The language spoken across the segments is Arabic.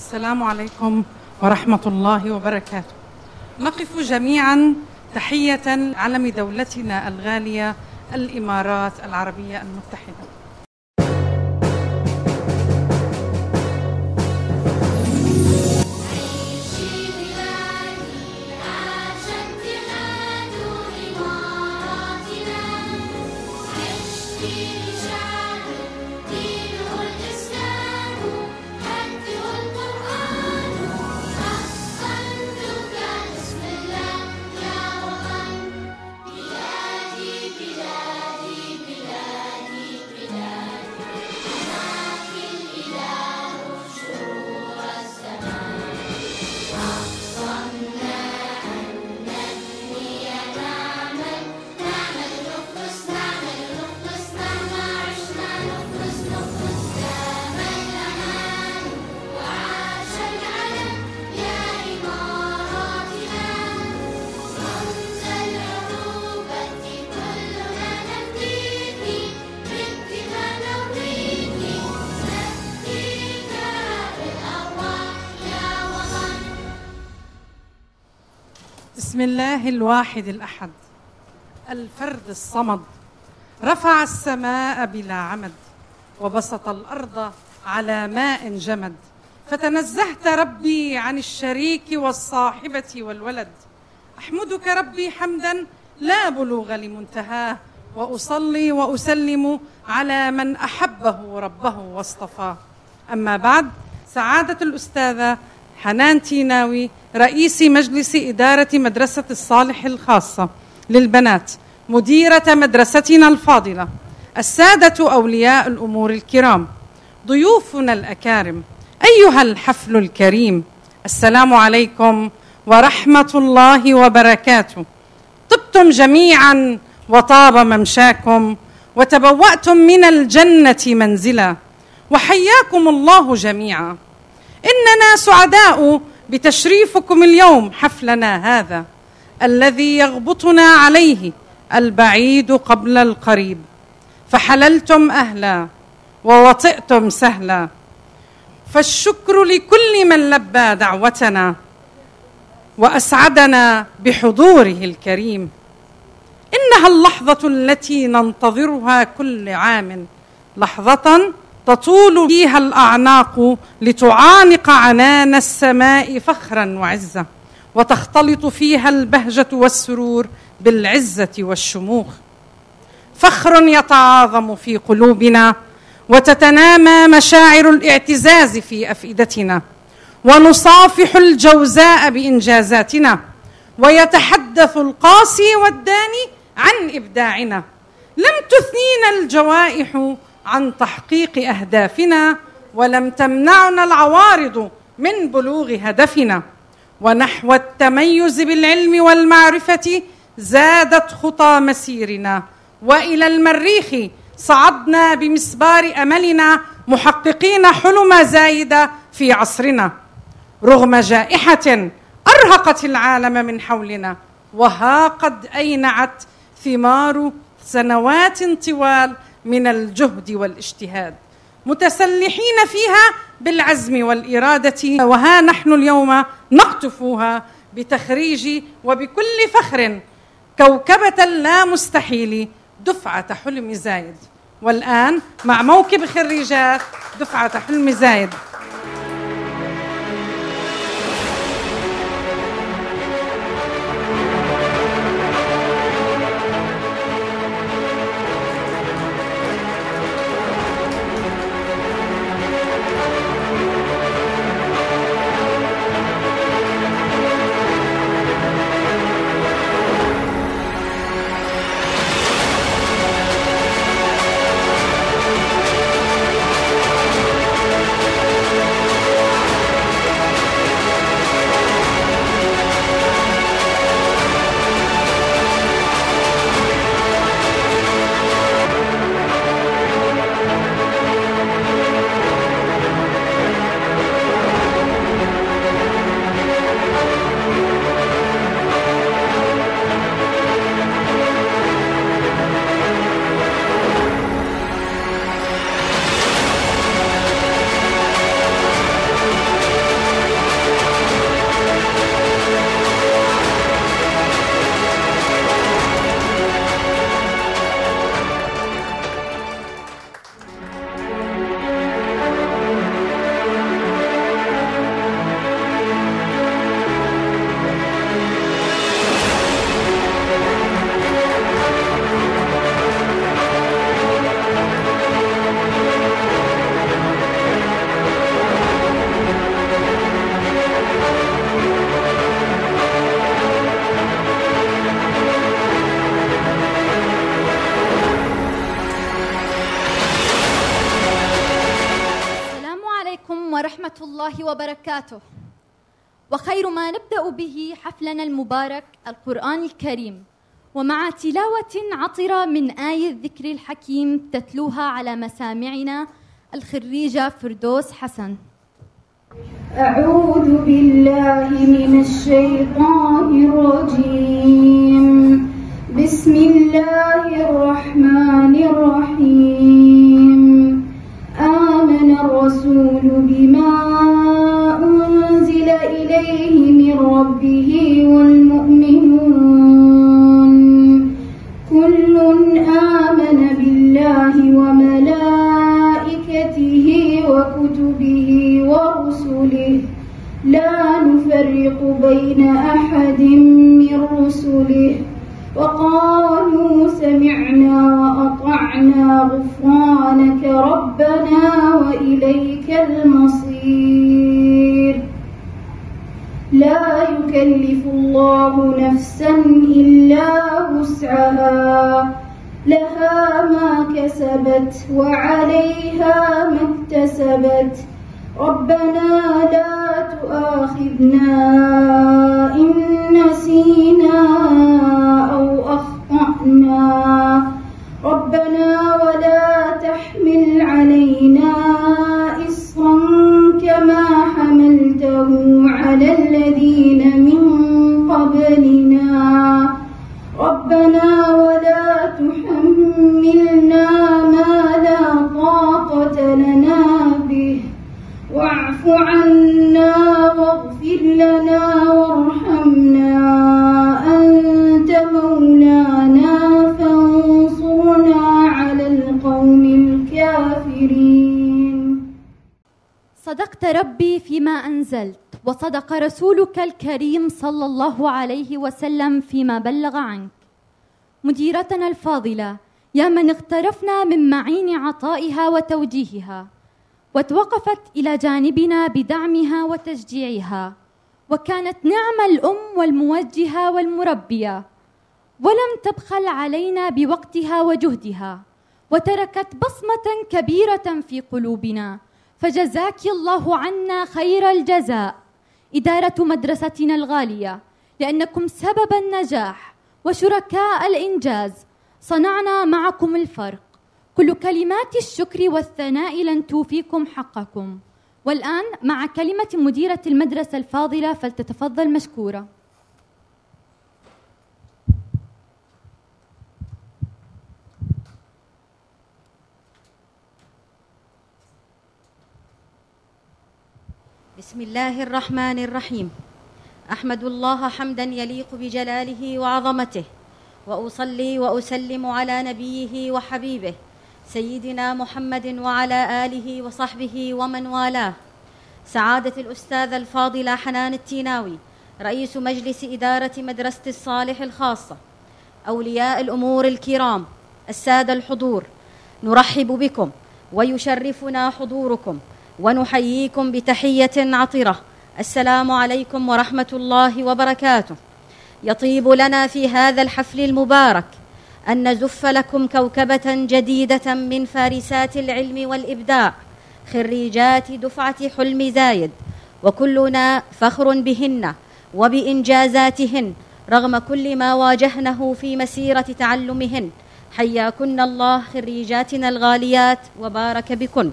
السلام عليكم ورحمة الله وبركاته. نقف جميعا تحية علم دولتنا الغالية الإمارات العربية المتحدة. بسم الله الواحد الأحد الفرد الصمد، رفع السماء بلا عمد وبسط الأرض على ماء جمد، فتنزهت ربي عن الشريك والصاحبة والولد. أحمدك ربي حمدا لا بلوغ لمنتهاه، وأصلي وأسلم على من أحبه ربه واصطفاه. أما بعد، سعادة الأستاذة حنان تيناوي رئيس مجلس إدارة مدرسة الصالح الخاصة للبنات، مديرة مدرستنا الفاضلة، السادة أولياء الأمور الكرام، ضيوفنا الأكارم، أيها الحفل الكريم، السلام عليكم ورحمة الله وبركاته. طبتم جميعا وطاب ممشاكم، وتبوأتم من الجنة منزلا، وحياكم الله جميعا. إننا سعداء بتشريفكم اليوم حفلنا هذا الذي يغبطنا عليه البعيد قبل القريب، فحللتم أهلا ووطئتم سهلا، فالشكر لكل من لبى دعوتنا وأسعدنا بحضوره الكريم. إنها اللحظة التي ننتظرها كل عام، لحظة تطول فيها الأعناق لتعانق عنان السماء فخرا وعزة، وتختلط فيها البهجة والسرور بالعزة والشموخ. فخر يتعاظم في قلوبنا، وتتنامى مشاعر الاعتزاز في أفئدتنا، ونصافح الجوزاء بإنجازاتنا، ويتحدث القاسي والداني عن إبداعنا. لم تثنينا الجوائح عن تحقيق أهدافنا، ولم تمنعنا العوارض من بلوغ هدفنا، ونحو التميز بالعلم والمعرفة زادت خطى مسيرنا، وإلى المريخ صعدنا بمسبار أملنا، محققين حلم زايدة في عصرنا، رغم جائحة أرهقت العالم من حولنا، وها قد أينعت ثمار سنوات طوال من الجهد والاجتهاد، متسلحين فيها بالعزم والإرادة. وها نحن اليوم نقطفها بتخريج وبكل فخر كوكبة لا مستحيل دفعة حلم زايد. والآن مع موكب خريجات دفعة حلم زايد. ورحمة الله وبركاته. وخير ما نبدأ به حفلنا المبارك القرآن الكريم، ومع تلاوة عطرة من آية الذكر الحكيم تتلوها على مسامعنا الخريجة فردوس حسن. أعوذ بالله من الشيطان الرجيم. بسم الله الرحمن الرحيم. آمن الرسول بما أنزل إليه من ربه والمؤمنون كل آمن بالله وملائكته وكتبه ورسله لا نفرق بين أحد من رسله وقالوا سمعنا وأطعنا غفرانك ربنا وإليك المصير. لا يكلف الله نفسا إلا وسعها، لها ما كسبت وعليها ما اكتسبت. ربنا لا تؤاخذنا إن نسينا أو أخطأنا. ربنا ولا تحمل علينا إصرا كما حملته على الذين من قبلنا. ربنا ولا تحملنا ما لا طاقة لنا به واعف عنا واغفر لنا وارحمنا أنت مولانا فانصرنا على القوم الكافرين. صدقت ربي فيما أنزلت، وصدق رسولك الكريم صلى الله عليه وسلم فيما بلغ عنك. مديرتنا الفاضلة، يا من اغترفنا من معين عطائها وتوجيهها، وتوقفت إلى جانبنا بدعمها وتشجيعها، وكانت نعم الأم والموجهة والمربية، ولم تبخل علينا بوقتها وجهدها، وتركت بصمة كبيرة في قلوبنا، فجزاك الله عنا خير الجزاء إدارة مدرستنا الغالية، لأنكم سبب النجاح وشركاء الإنجاز. صنعنا معكم الفرق. كل كلمات الشكر والثناء لن توفيكم حقكم. والآن مع كلمة مديرة المدرسة الفاضلة، فلتتفضل مشكورة. بسم الله الرحمن الرحيم. أحمد الله حمدا يليق بجلاله وعظمته، وأصلي وأسلم على نبيه وحبيبه سيدنا محمد وعلى آله وصحبه ومن والاه. سعادة الأستاذة الفاضلة حنان التيناوي، رئيس مجلس إدارة مدرسة الصالح الخاصة، أولياء الأمور الكرام، السادة الحضور، نرحب بكم ويشرفنا حضوركم ونحييكم بتحية عطرة. السلام عليكم ورحمة الله وبركاته. يطيب لنا في هذا الحفل المبارك أن نزف لكم كوكبة جديدة من فارسات العلم والإبداع، خريجات دفعة حلم زايد، وكلنا فخر بهن وبإنجازاتهن رغم كل ما واجهنه في مسيرة تعلمهن. حياكن الله خريجاتنا الغاليات وبارك بكن.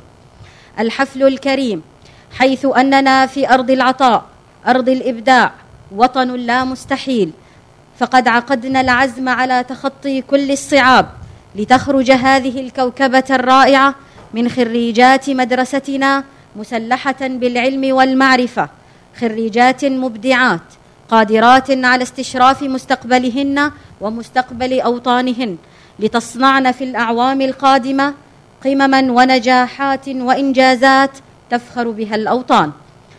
الحفل الكريم حيث أننا في أرض العطاء، أرض الإبداع، وطن لا مستحيل، فقد عقدنا العزم على تخطي كل الصعاب لتخرج هذه الكوكبة الرائعة من خريجات مدرستنا مسلحة بالعلم والمعرفة، خريجات مبدعات قادرات على استشراف مستقبلهن ومستقبل أوطانهن، لتصنعن في الأعوام القادمة قمما ونجاحات وإنجازات تفخر بها الأوطان.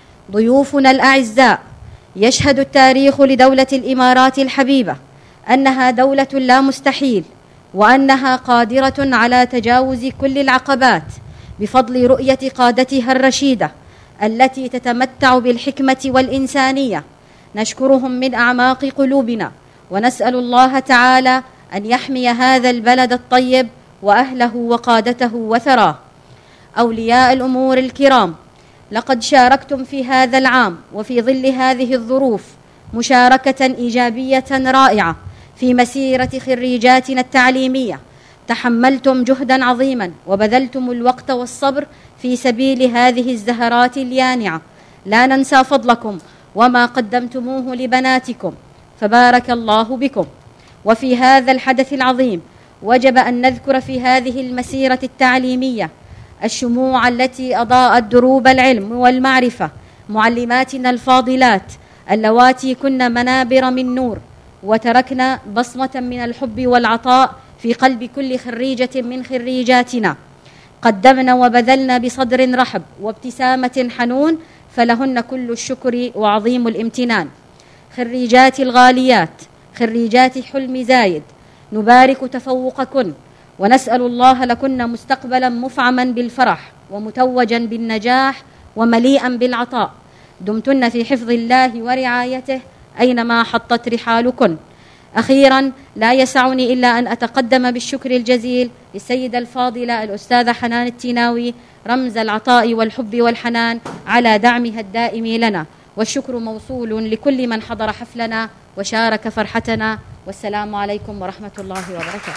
ضيوفنا الأعزاء، يشهد التاريخ لدولة الإمارات الحبيبة أنها دولة لا مستحيل، وأنها قادرة على تجاوز كل العقبات بفضل رؤية قادتها الرشيدة التي تتمتع بالحكمة والإنسانية. نشكرهم من أعماق قلوبنا، ونسأل الله تعالى أن يحمي هذا البلد الطيب وأهله وقادته وثراه. أولياء الأمور الكرام، لقد شاركتم في هذا العام وفي ظل هذه الظروف مشاركة إيجابية رائعة في مسيرة خريجاتنا التعليمية. تحملتم جهدا عظيما وبذلتم الوقت والصبر في سبيل هذه الزهرات اليانعة. لا ننسى فضلكم وما قدمتموه لبناتكم، فبارك الله بكم. وفي هذا الحدث العظيم وجب أن نذكر في هذه المسيرة التعليمية الشموع التي أضاءت دروب العلم والمعرفة، معلماتنا الفاضلات اللواتي كن منابر من نور وتركنا بصمة من الحب والعطاء في قلب كل خريجة من خريجاتنا. قدمنا وبذلنا بصدر رحب وابتسامة حنون، فلهن كل الشكر وعظيم الامتنان. خريجاتي الغاليات، خريجات حلم زايد، نبارك تفوقكن ونسأل الله لكن مستقبلا مفعما بالفرح ومتوجا بالنجاح ومليئا بالعطاء. دمتن في حفظ الله ورعايته أينما حطت رحالكن. أخيرا لا يسعني إلا أن أتقدم بالشكر الجزيل للسيدة الفاضلة الأستاذة حنان التيناوي رمز العطاء والحب والحنان على دعمها الدائم لنا، والشكر موصول لكل من حضر حفلنا وشارك فرحتنا. والسلام عليكم ورحمة الله وبركاته.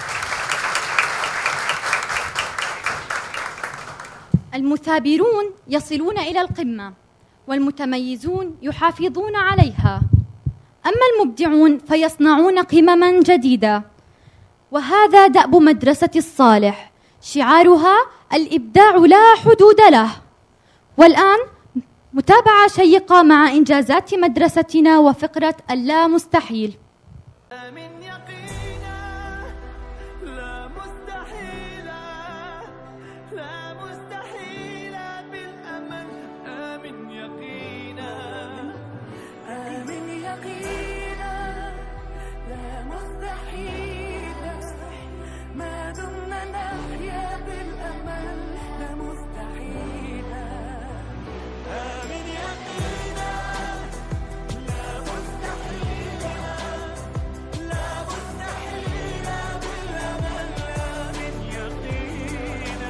المثابرون يصلون إلى القمة، والمتميزون يحافظون عليها، أما المبدعون فيصنعون قمما جديدة. وهذا دأب مدرسة الصالح، شعارها الإبداع لا حدود له. والآن متابعة شيقة مع إنجازات مدرستنا وفقرة اللا مستحيل. آمن يقينا لا مستحيل، لا مستحيل بالأمل. آمن يقينا، آمن يقينا لا مستحيل، ما دمنا نحيا بالأمل. لا مستحيل، آمن يقينا لا مستحيل، لا مستحيل بالأمل. آمن يقينا،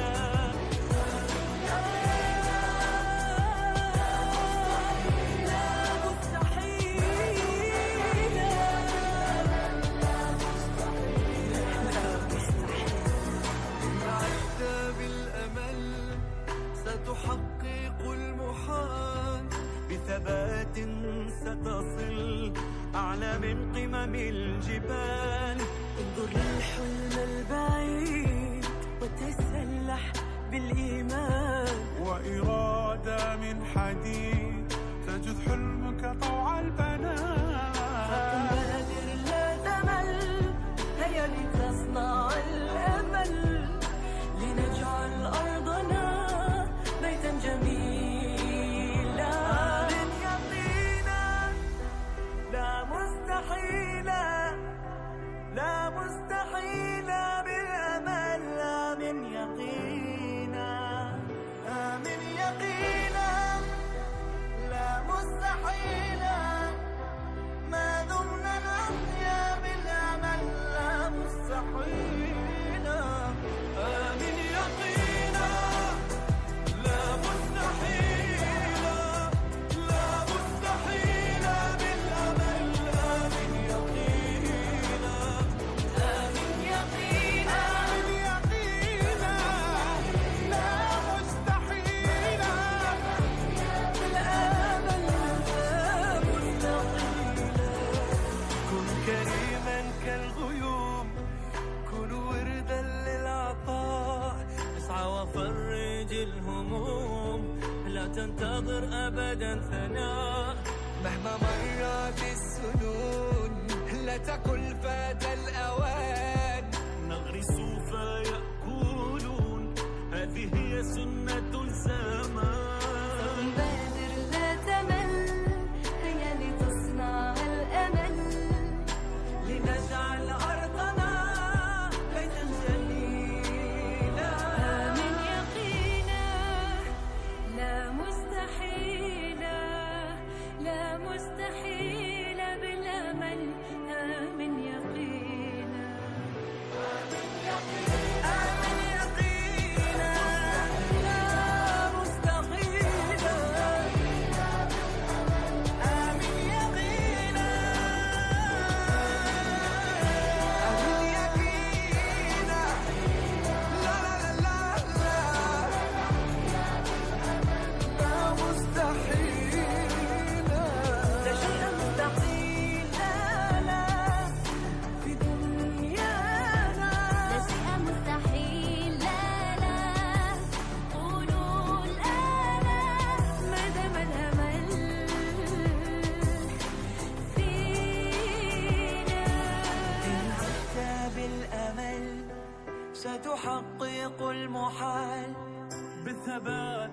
بالأمل ستحقق المحال، بثبات ستصل أعلى من قمم الجبال. انظر للحلم البعيد وتسلح بالإيمان، وإرادة من حديد تجذ حلمك طوع البنان. فبادر لا تمل، هيا لتصنع الأمل، لنجعل أرضنا بيتا جميلا. آمن يقينا لا مستحيل، لا مستحيل بالأمل. آمن يقينا، آمن يقينا لا مستحيل، ما دمنا نحيا بالأمل. لا مستحيل، آمن يقينا لا مستحيل، لا مستحيل بالأمل. آمن يقينا، آمن يقينا، آمن يقينا لا مستحيل بالأمل. لا مستحيل، كن كريما كالغيوم، كن وردا للعطاء، اسعى وفرج الهموم، لا تنتظر أبدا ثناء. مهما مرت السنون لا تقل فات الأوان، نغرس فيأكلون، هذه هي سنة الزمان. بادر لا تمل، هيا لتصنع الأمل، لنجعل أرضنا بيتا جميلا. آمن يقينا لا مستحيل، لا مستحيل بالأمل. آمن يقينا، آمن يقينا لا مستحيل،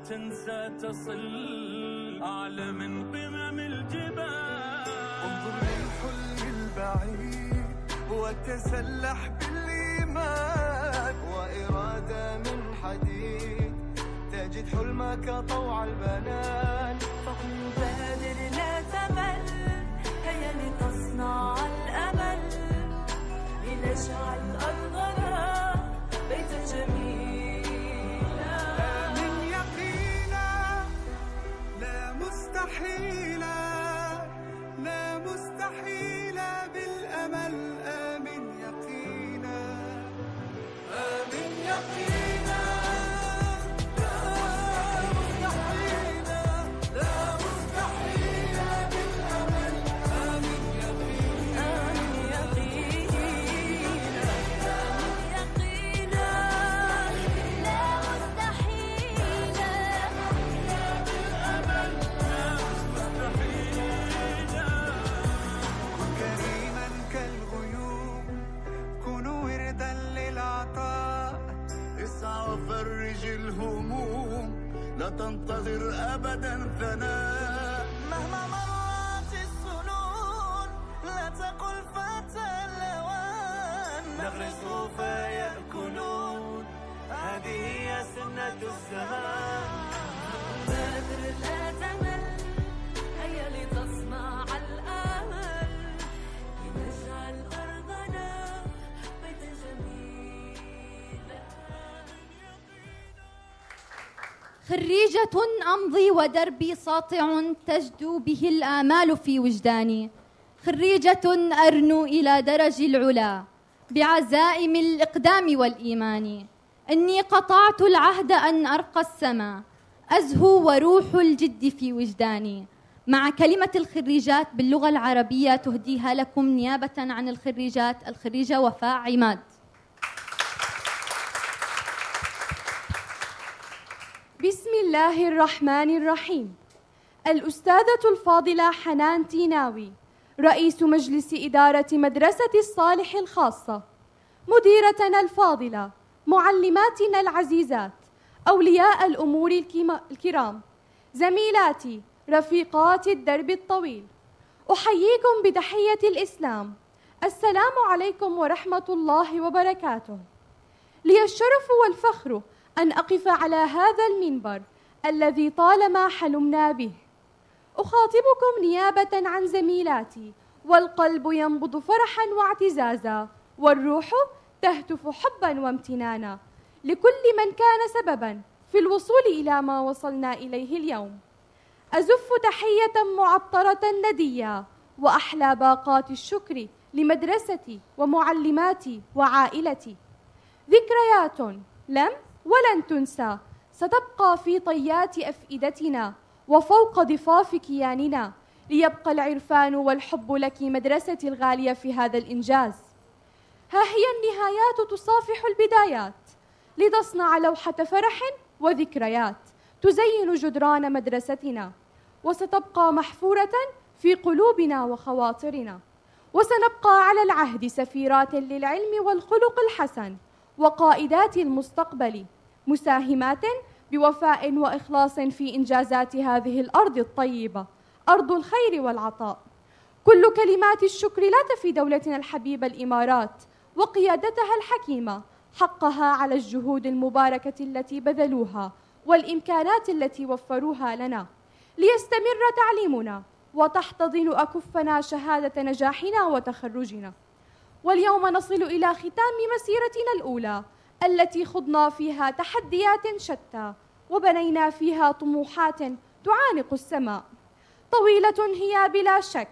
تنسى تصل أعلى من قمم الجبال. انظر للحلم البعيد وتسلح بالإيمان، وإرادة من حديد تجد حلمك طوع البنان. فقم بادر لا تمل، هيا لتصنع الأمل، لنجعل أرضنا بيتا جميلا. آمن يقينا لا مستحيلا، لا مستحيلا بالأمل. آمن يقينا، آمن يقينا، لا مستحيلا، لا مستحيلا بالأمل. آمن يقينا، آمن يقينا، آمن يقينا، لا مستحيلا كريما كالغيوم، كن وردا للعطاء. اسعى وفرج الهموم، لا تنتظر أبدا ثناء. مهما مرت السنون لا تقل فتى الأوان. نغرس فيأكلون، هذه هي سنة الزمان. بادر لا تمل، هيا لتصنع الأمل، لنجعل أرضنا بيتا جميلا. خريجة أمضي ودربي ساطع تجدو به الآمال في وجداني، خريجة أرنو إلى درج العلا بعزائم الإقدام والإيمان. إني قطعت العهد أن أرقى السماء، أزهو وروح الجد في وجداني. مع كلمة الخريجات باللغة العربية تهديها لكم نيابة عن الخريجات الخريجة وفاء عماد. بسم الله الرحمن الرحيم. الأستاذة الفاضلة حنان تيناوي، رئيس مجلس إدارة مدرسة الصالح الخاصة، مديرتنا الفاضلة، معلماتنا العزيزات، أولياء الأمور الكرام، زميلاتي، رفيقات الدرب الطويل، أحييكم بتحية الإسلام. السلام عليكم ورحمة الله وبركاته. لي الشرف والفخر أن أقف على هذا المنبر الذي طالما حلمنا به. أخاطبكم نيابة عن زميلاتي، والقلب ينبض فرحا واعتزازا، والروح تهتف حبا وامتنانا لكل من كان سببا في الوصول إلى ما وصلنا إليه اليوم. أزف تحية معطرة ندية وأحلى باقات الشكر لمدرستي ومعلماتي وعائلتي. ذكريات لم ولن تنسى، ستبقى في طيات أفئدتنا وفوق ضفاف كياننا، ليبقى العرفان والحب لك مدرستي الغالية في هذا الإنجاز. ها هي النهايات تصافح البدايات، لتصنع لوحة فرح وذكريات تزين جدران مدرستنا، وستبقى محفورة في قلوبنا وخواطرنا، وسنبقى على العهد سفيرات للعلم والخلق الحسن، وقائدات المستقبل، مساهمات بوفاء وإخلاص في إنجازات هذه الأرض الطيبة، أرض الخير والعطاء. كل كلمات الشكر لا تفي دولتنا الحبيبة الإمارات وقيادتها الحكيمة حقها على الجهود المباركة التي بذلوها والإمكانات التي وفروها لنا ليستمر تعليمنا وتحتضن أكفنا شهادة نجاحنا وتخرجنا. واليوم نصل إلى ختام مسيرتنا الأولى التي خضنا فيها تحديات شتى وبنينا فيها طموحات تعانق السماء. طويلة هي بلا شك،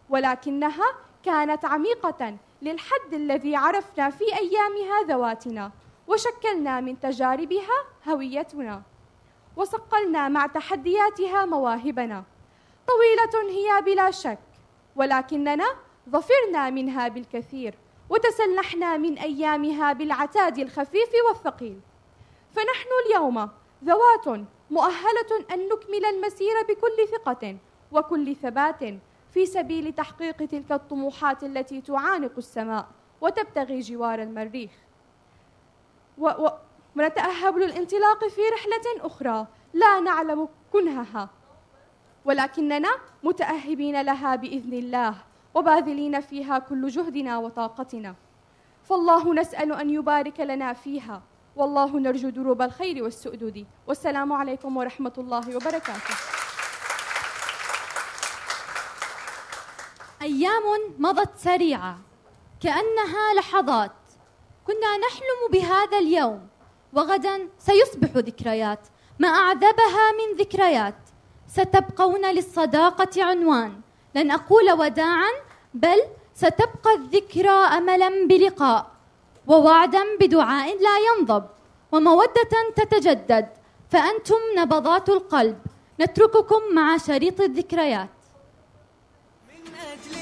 ولكنها كانت عميقة للحد الذي عرفنا في أيامها ذواتنا، وشكلنا من تجاربها هويتنا، وصقلنا مع تحدياتها مواهبنا. طويلة هي بلا شك، ولكننا ظفرنا منها بالكثير، وتسلحنا من أيامها بالعتاد الخفيف والثقيل. فنحن اليوم ذوات مؤهلة أن نكمل المسير بكل ثقة وكل ثبات في سبيل تحقيق تلك الطموحات التي تعانق السماء وتبتغي جوار المريخ. ونتأهب للانطلاق في رحلة أخرى لا نعلم كنهها، ولكننا متأهبين لها بإذن الله وباذلين فيها كل جهدنا وطاقتنا، فالله نسأل أن يبارك لنا فيها، والله نرجو دروب الخير والسؤدد. والسلام عليكم ورحمة الله وبركاته. أيام مضت سريعة كأنها لحظات، كنا نحلم بهذا اليوم وغدا سيصبح ذكريات، ما أعذبها من ذكريات. ستبقون للصداقة عنوان، لن أقول وداعا بل ستبقى الذكرى أملا بلقاء، ووعدا بدعاء لا ينضب، ومودة تتجدد، فأنتم نبضات القلب. نترككم مع شريط الذكريات. من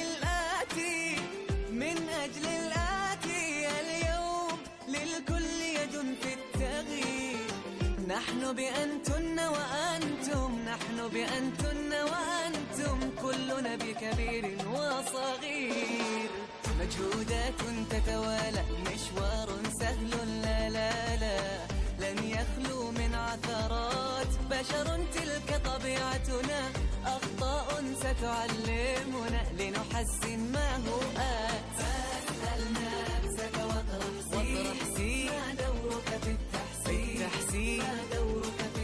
أجل الآتي اليوم للكل يد في التغيير. نحن بأنتن وأنتم كلنا بكبير وصغير. مجهودات تتوالى، مشوار سهل لا لا لا، لن يخلو من عثرات. بشر تلك طبيعتنا، أخطاء ستعلمنا لنحسن ما هو آت. فاسأل نفسك واطرح سي ما دورك في التحسين، ما دورك في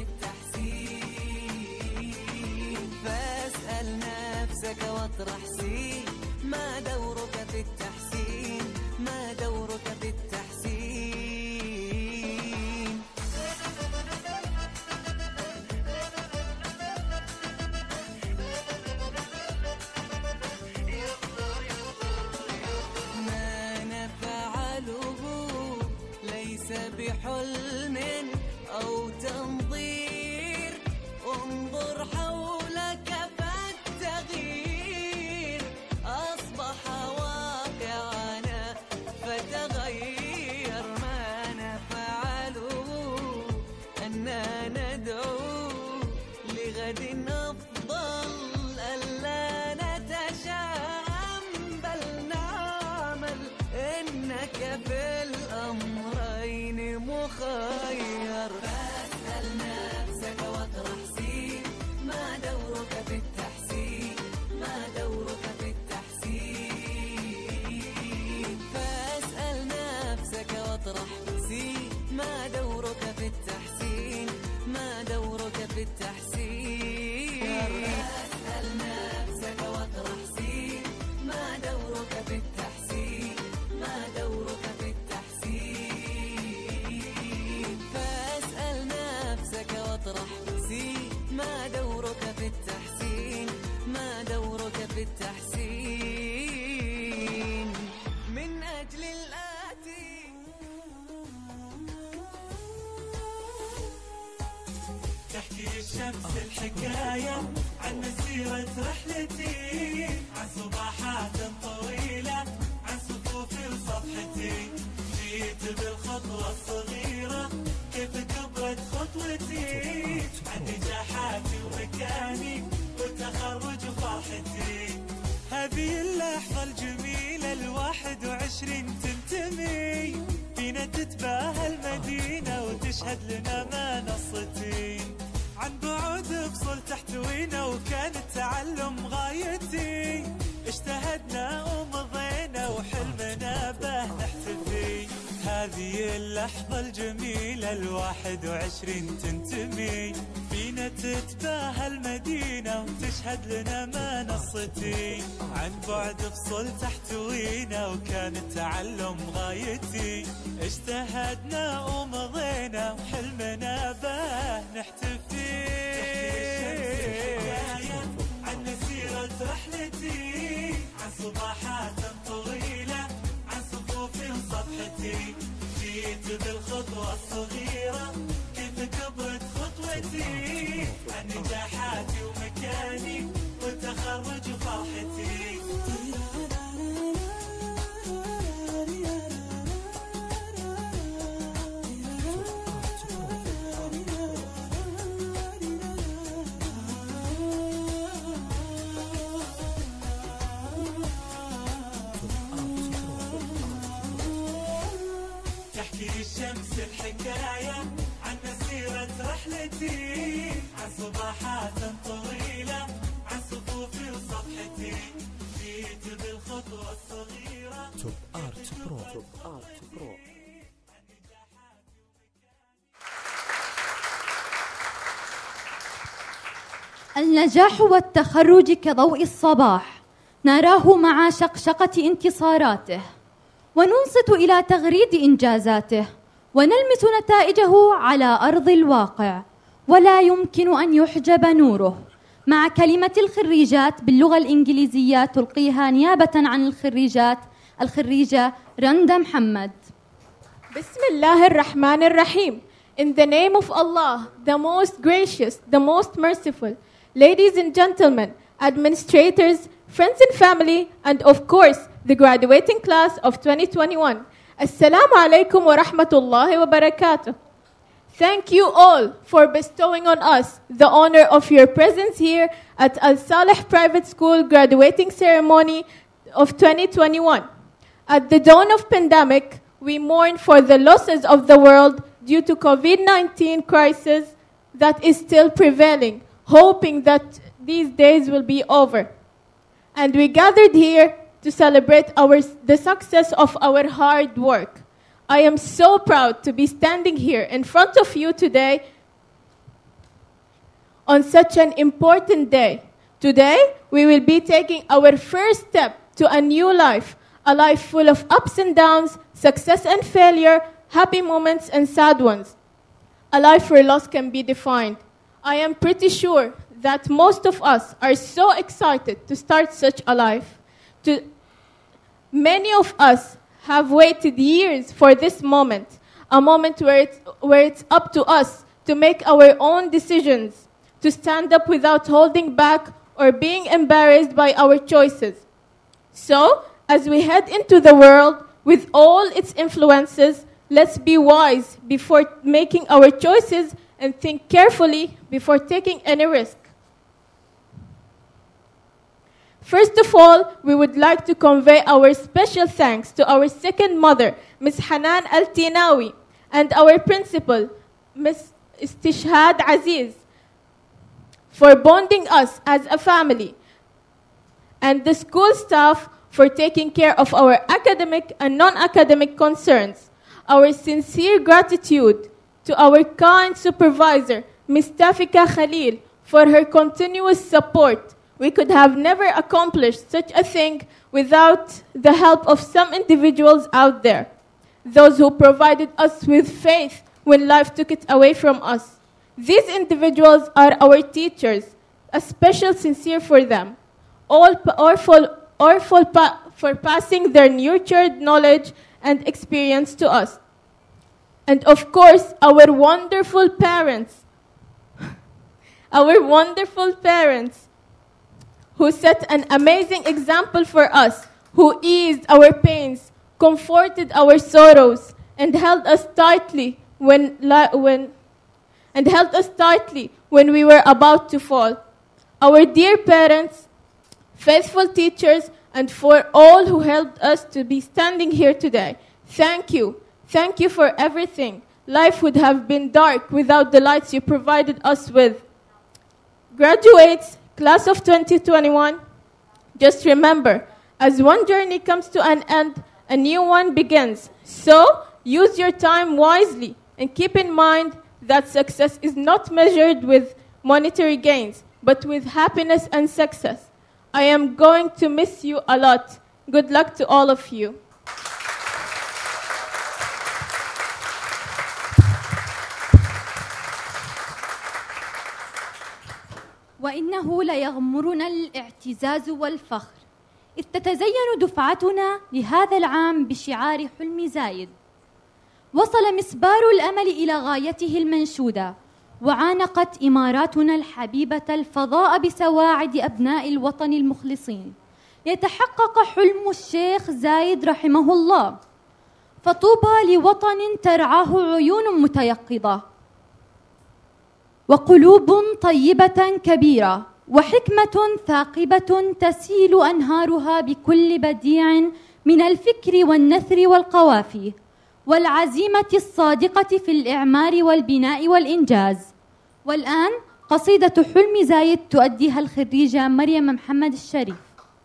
التحسين. فاسأل نفسك واطرح سي ما دورك في التحسين، ما دورك في التحسين. ما نفعله ليس بحلم أو تنظير. انظر حولك فالتغيير أصبح واقعنا، فتغير. ما نفعله أننا ندعو لغد أفضل، ألا نتشائم بل نعمل. إنك في الأمرين مخير. فاسأل نفسك واطرح سي ما دورك في التحسين، ما دورك في التحسين. فاسأل نفسك واطرح سي ما دورك في التحسين، ما دورك في التحسين. فاسأل نفسك واطرح سي ما دورك في التحسين، ما دورك في التحسين. فاسأل نفسك واطرح سي ما دورك في التحسين، ما دورك في التحسين. من أجل الآتي تحكي الشمس الحكاية عن مسيرة رحلتي، عن صباحات طويلة، عن صفوفي وصفحتي. جيت بالخطوة الصغيرة كيف كبرت خطوتي، عن نجاحاتي ومكاني والتخرج وفرحتي. هذه اللحظة الجميلة 21 تنتمي، فينا تتباهى المدينة وتشهد لنا منصتي. عن بعد بصل تحتوينا وكان التعلم غايتي. اجتهدنا ومضينا وحلمنا به نحتفي. هذه اللحظة الجميلة 21 تنتمي، فينا تتباهى المدينة وتشهد لنا منصتي. عن بعد بصل تحتوينا وكان التعلم غايتي. اجتهدنا ومضينا وحلمنا به نحتفي. عن مسيرة رحلتي، عن صباحات طويلة، عن صفوفي وصفحتي. جيت بالخطوة الصغيرة كيف كبرت خطوتي، عن نجاحاتي ومكاني والتخرج وفرحتي. طويلة عن صفوفي وصفحتي جيت بالخطوة الصغيرة. توب آرت برو. النجاح والتخرج كضوء الصباح، نراه مع شقشقة انتصاراته، وننصت إلى تغريد إنجازاته، ونلمس نتائجه على أرض الواقع، ولا يمكن أن يحجب نوره. مع كلمة الخريجات باللغة الإنجليزية تلقيها نيابة عن الخريجة رندا محمد. بسم الله الرحمن الرحيم. In the name of Allah, the most gracious, the most merciful. Ladies and gentlemen, administrators, friends and family, and of course, the graduating class of 2021. Assalamu alaikum wa rahmatullahi wa barakatuh. Thank you all for bestowing on us the honor of your presence here at Al Saleh Private School graduating ceremony of 2021. At the dawn of pandemic, we mourn for the losses of the world due to COVID-19 crisis that is still prevailing, hoping that these days will be over. And we gathered here to celebrate the success of our hard work. I am so proud to be standing here in front of you today on such an important day. Today, we will be taking our first step to a new life, a life full of ups and downs, success and failure, happy moments and sad ones. A life where loss can be defined. I am pretty sure that most of us are so excited to start such a life. Many of us have waited years for this moment, a moment where it's up to us to make our own decisions, to stand up without holding back or being embarrassed by our choices. So, as we head into the world with all its influences, let's be wise before making our choices and think carefully before taking any risk. First of all, we would like to convey our special thanks to our second mother, Ms. Hanan Al-Tinawi, and our principal, Ms. Istishhad Aziz, for bonding us as a family, and the school staff for taking care of our academic and non-academic concerns. Our sincere gratitude to our kind supervisor, Ms. Tafika Khalil, for her continuous support. We could have never accomplished such a thing without the help of some individuals out there, those who provided us with faith when life took it away from us. These individuals are our teachers, a special sincere for them, for passing their nurtured knowledge and experience to us. And of course, our wonderful parents, who set an amazing example for us, who eased our pains, comforted our sorrows, and held us tightly when we were about to fall. Our dear parents, faithful teachers, and for all who helped us to be standing here today, thank you. Thank you for everything. Life would have been dark without the lights you provided us with. Graduates, class of 2021, just remember, as one journey comes to an end, a new one begins. So, use your time wisely and keep in mind that success is not measured with monetary gains, but with happiness and success. I am going to miss you a lot. Good luck to all of you. وإنه ليغمرنا الاعتزاز والفخر إذ تتزين دفعتنا لهذا العام بشعار حلم زايد. وصل مسبار الأمل إلى غايته المنشودة، وعانقت إماراتنا الحبيبة الفضاء بسواعد أبناء الوطن المخلصين يتحقق حلم الشيخ زايد رحمه الله. فطوبى لوطن ترعاه عيون متيقظة وقلوب طيبة كبيرة وحكمة ثاقبة تسيل أنهارها بكل بديع من الفكر والنثر والقوافي والعزيمة الصادقة في الإعمار والبناء والإنجاز. والآن قصيدة حلم زايد تؤديها الخريجة مريم محمد الشريف.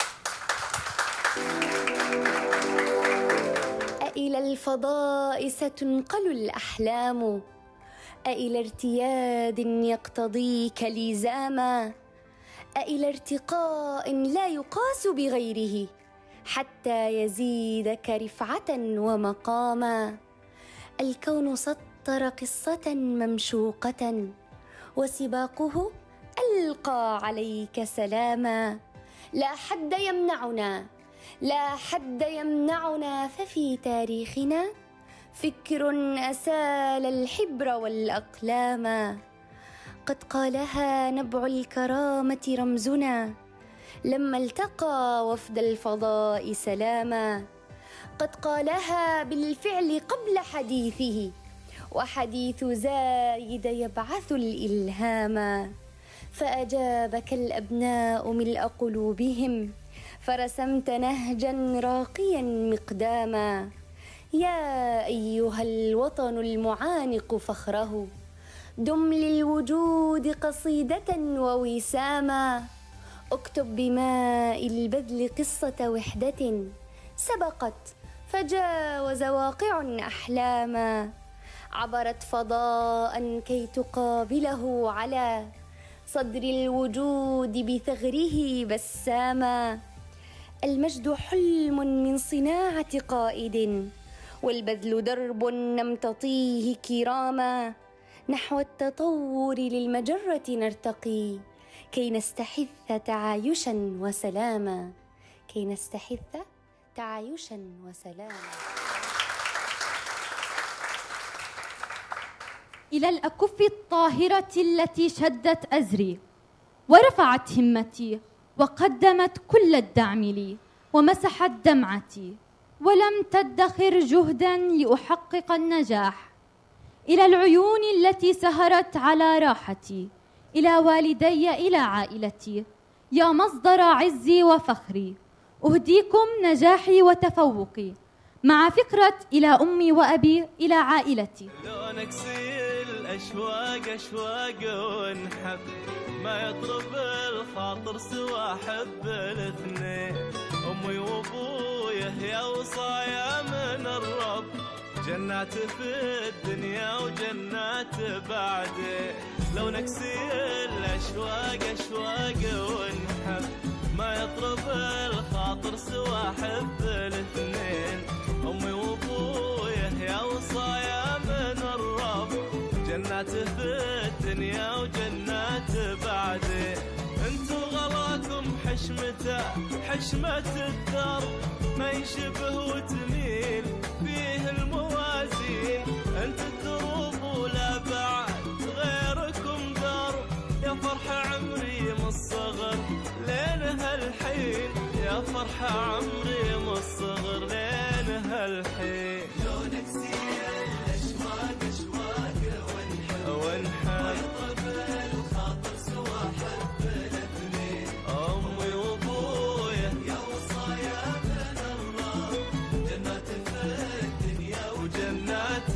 أإلى الفضاء ستنقل الأحلام؟ أإلى ارتياد يقتضيك لزاما؟ أإلى ارتقاء لا يقاس بغيره حتى يزيدك رفعة ومقاما؟ الكون سطر قصة ممشوقة وسباقه ألقى عليك سلاما. لا حد يمنعنا، لا حد يمنعنا، ففي تاريخنا فكر أسال الحبر والأقلام. قد قالها نبع الكرامة رمزنا لما التقى وفد الفضاء سلاما. قد قالها بالفعل قبل حديثه، وحديث زايد يبعث الإلهام. فأجابك الأبناء ملء قلوبهم، فرسمت نهجا راقيا مقداما. يا أيها الوطن المعانق فخره، دم للوجود قصيدة ووساما. اكتب بماء البذل قصة وحدة سبقت فجاوز واقع أحلاما. عبرت فضاء كي تقابله على صدر الوجود بثغره بساما. المجد حلم من صناعة قائد، والبذل درب نمتطيه كراما. نحو التطور للمجرة نرتقي كي نستحث تعايشا وسلاما، كي نستحث تعايشا وسلاما. إلى الأكف الطاهرة التي شدت أزري ورفعت همتي وقدمت كل الدعم لي ومسحت دمعتي ولم تدخر جهدا لأحقق النجاح. إلى العيون التي سهرت على راحتي، إلى والدي، إلى عائلتي، يا مصدر عزي وفخري، أهديكم نجاحي وتفوقي مع فكرة إلى أمي وأبي، إلى عائلتي. لو نكسي الأشواق أشواق ونحب، ما يطرب الخاطر سوى حب الاثنين. أمي وأبويا يا وصايا من الرب، جنات في الدنيا وجنات بعدين. لو نكسي الأشواق أشواق ونحب، ما يطرب الخاطر سوى حب الاثنين. أمي وأبويا يا وصايا من الرب، جنات في الدنيا وجنات بعدين. انتو غلاكم حشمته حشمة الدار، ما ينشبه وتميل فيه الموازين. انت الدروب ولا بعد غيركم دار، يا فرحة عمري من الصغر لين هالحين، يا فرحة عمري من الصغر لين هالحين. لو نكسي الأشواق أشواق ونحب، ويطرب الخاطر سوى حب الاثنين. أمي وأبويا يا وصايا من الرب، جنات في الدنيا وجنات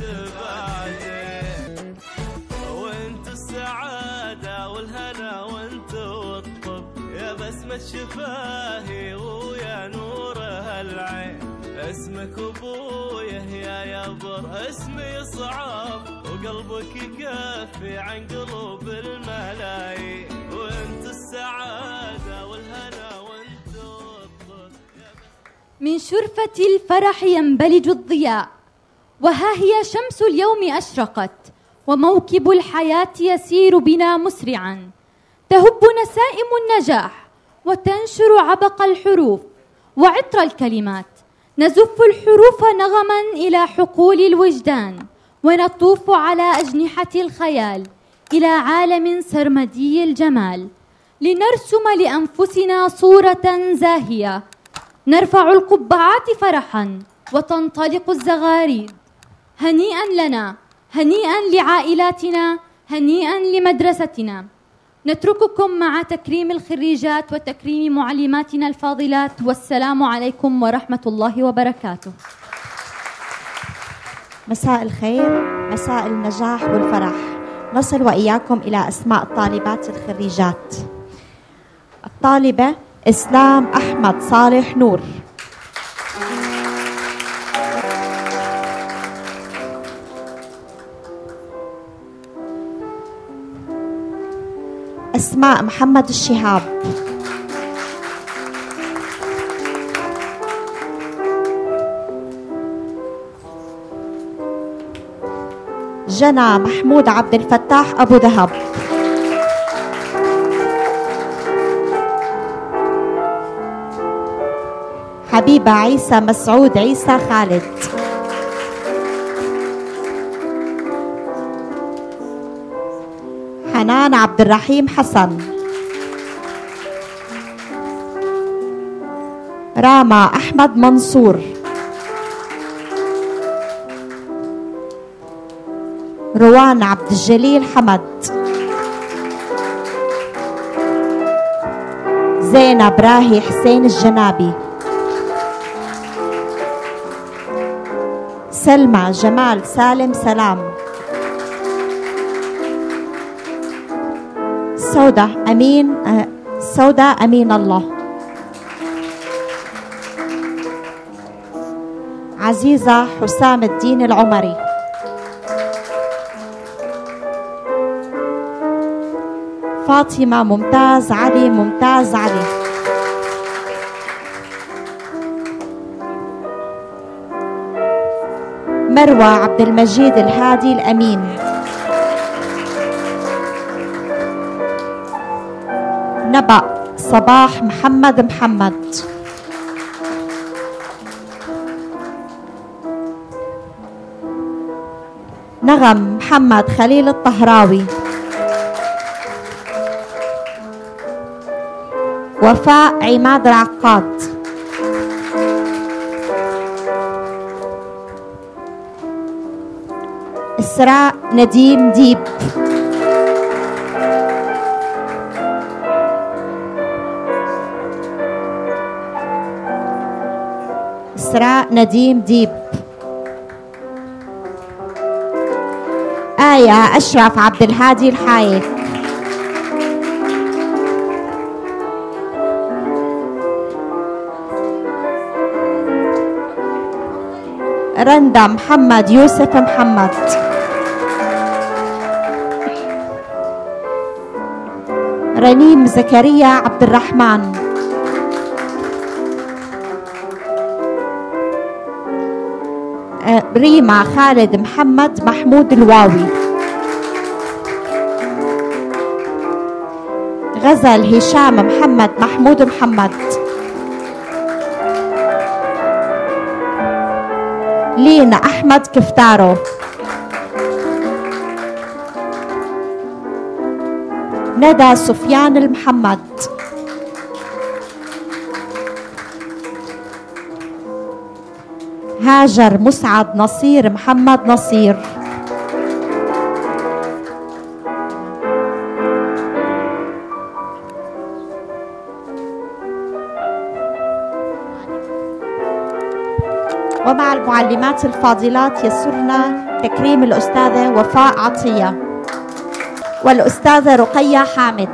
بعدين. وانت السعادة والهنا وانت والطب، يا بسمة شفاهي ويا نور هالعين. اسمك ابويا يا بر اسمي صعب، وقلبك يكفي عن قلوب الملايين. وانت السعادة والهنا وانت الطب. من شرفة الفرح ينبلج الضياء، وها هي شمس اليوم أشرقت، وموكب الحياة يسير بنا مسرعا. تهب نسائم النجاح وتنشر عبق الحروف وعطر الكلمات. نزف الحروف نغما إلى حقول الوجدان، ونطوف على أجنحة الخيال إلى عالم سرمدي الجمال، لنرسم لأنفسنا صورة زاهية. نرفع القبعات فرحا وتنطلق الزغاريد. هنيئا لنا، هنيئا لعائلاتنا، هنيئا لمدرستنا. نترككم مع تكريم الخريجات وتكريم معلماتنا الفاضلات، والسلام عليكم ورحمة الله وبركاته. مساء الخير، مساء النجاح والفرح. نصل وإياكم إلى أسماء الطالبات الخريجات. الطالبة إسلام أحمد صالح نور. أسماء محمد الشهاب. جنى محمود عبد الفتاح أبو ذهب. حبيبة عيسى مسعود عيسى خالد. حنان عبد الرحيم حسن. راما أحمد منصور. روان عبد الجليل حمد. زينب راهي حسين الجنابي. سلمى جمال سالم سلام. سودة أمين الله. عزيزة حسام الدين العمري. فاطمة ممتاز علي ممتاز علي. مروى عبد المجيد الهادي الأمين. نبأ صباح محمد. نغم محمد خليل الطهراوي. وفاء عماد العقاد. إسراء نديم ديب. إسراء نديم ديب. آية أشرف عبد الهادي الحايك. رندا محمد يوسف محمد. رنيم زكريا عبد الرحمن. ريما خالد محمد محمود الواوي. غزل هشام محمد محمود محمد. لينا أحمد كفتارو. ندى سفيان المحمد. هاجر مسعد نصير محمد نصير. ومع المعلمات الفاضلات يسرنا تكريم الأستاذة وفاء عطية والأستاذة رقية حامد.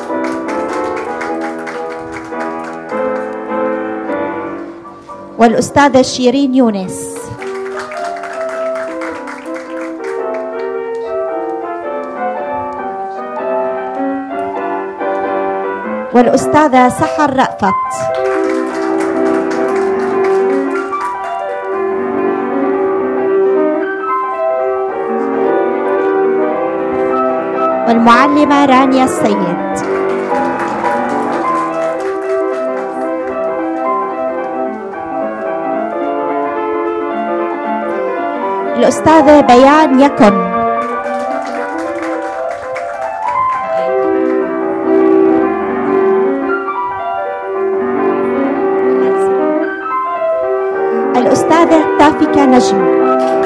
والأستاذة شيرين يونس. والأستاذة سحر رأفت. والمعلمة رانيا السيد. الأستاذة بيان يكن. الأستاذة تافكة نجم.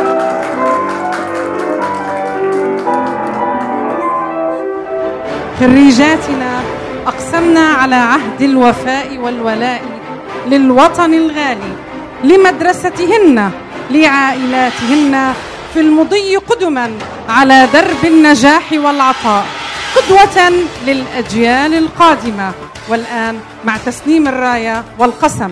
خريجاتنا أقسمنا على عهد الوفاء والولاء للوطن الغالي، لمدرستهن، لعائلاتهن في المضي قدما على درب النجاح والعطاء، قدوة للأجيال القادمة. والآن مع تسليم الراية والقسم.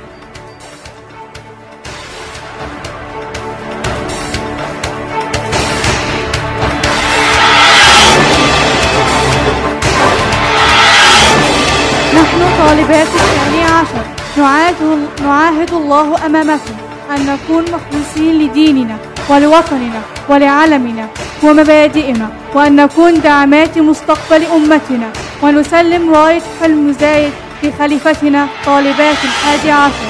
نحن طالبات الثاني عشر نعاهد الله أمامكم أن نكون مخلصين لديننا ولوطننا ولعلمنا ومبادئنا، وأن نكون داعمات مستقبل أمتنا، ونسلم راية حلم زايد لخليفتنا طالبات 11.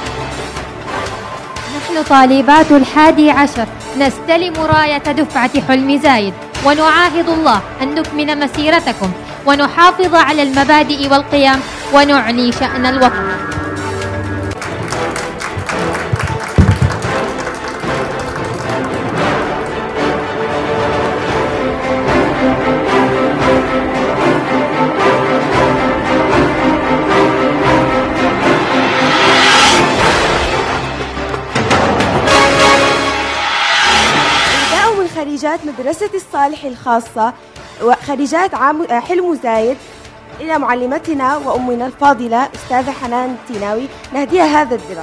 نحن طالبات 11 نستلم راية دفعة حلم زايد، ونعاهد الله أن نكمل مسيرتكم ونحافظ على المبادئ والقيم ونعلي شأن الوطن. خريجات مدرسة الصالح الخاصة وخريجات حلم زايد إلى معلمتنا وأمنا الفاضلة أستاذة حنان تيناوي نهديها هذا الدرع.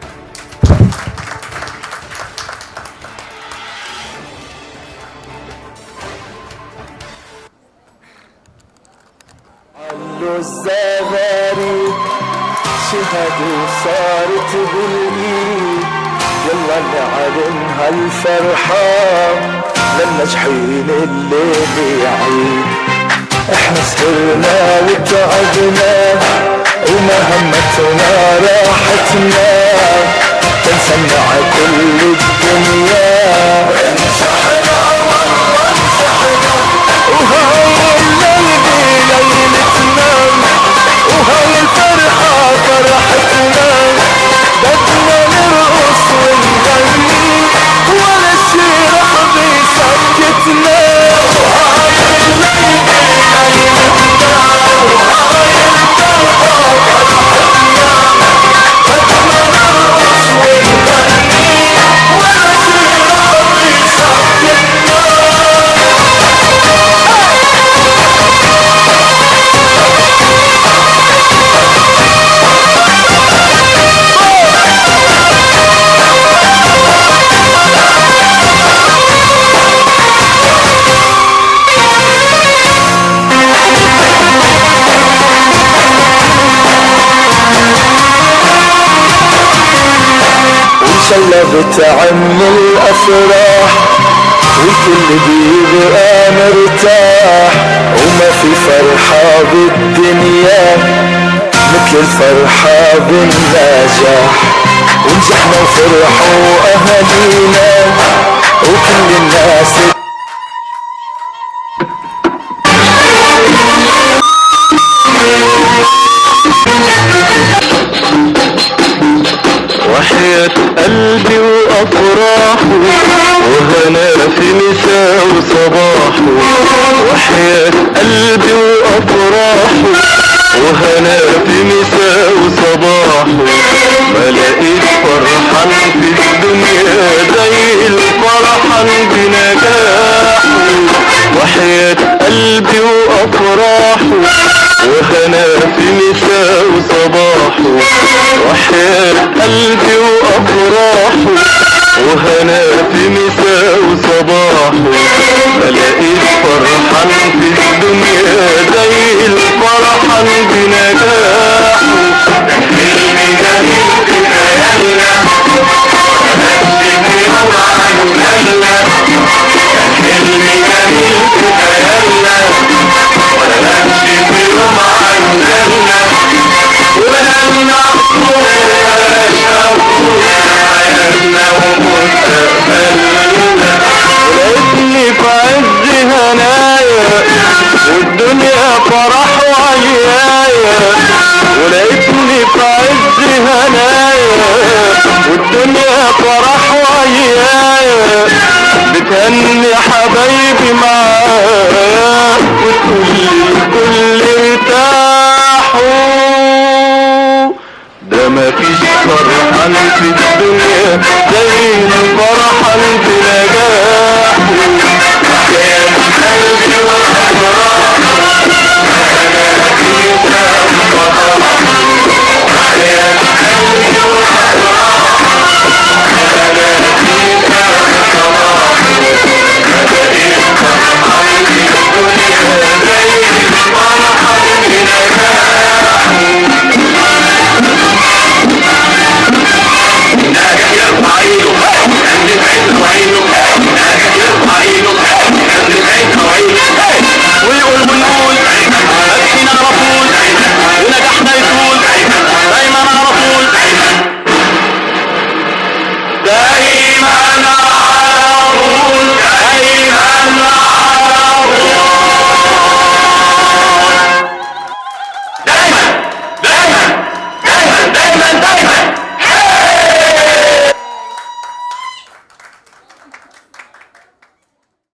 علوا الزغاريد شهدوا صارت بالإيد، يلا نعلن هالفرحة للناجحين اللي يعيد. احنا سهرنا وتعبنا وما همتنا راحتنا، تنسمع كل الدنيا وانشحنا والله انشحنا، وهاي الليلة ليلتنا وهاي الفرحة فرحتنا، بدنا نرقص ونغني ولا شي رح بيسكتنا، وهاي الليلة ليلتنا وهاي الفرحة فرحتنا، بدنا نرقص ونغني ولا شي رح بيسكتنا. شلبت عم الأفراح والكل بيبقى مرتاح، وما في فرحة بالدنيا مثل الفرحة بالنجاح، ونجحنا وفرحوا أهالينا وكل الناس. وحياة قلبي وأفراحه وهنا في مساء وصباحه، وحياة قلبي وأفراحه وهنا في مساء وصباحه، ما لقيت فرحان في الدنيا زي الفرحان بنجاحه، وحياة قلبي وأفراحه وهنا في مساء وصباحه، وحياة قلبي وأفراحه وهنا في مساء وصباحه، ما لقيت فرحان في الدنيا زي الفرحان بنجاحه. حلم جميل بخيالنا ونمشي في يوم عيوننا، حلم جميل بخيالنا ونمشي في يوم عيوننا، ولما حياتنا ومستقبلنا، ولقيتني في عز هنايا والدنيا فرح وعيايا، ولقيتني في عز هنايا والدنيا فرح وعيايا، بتهني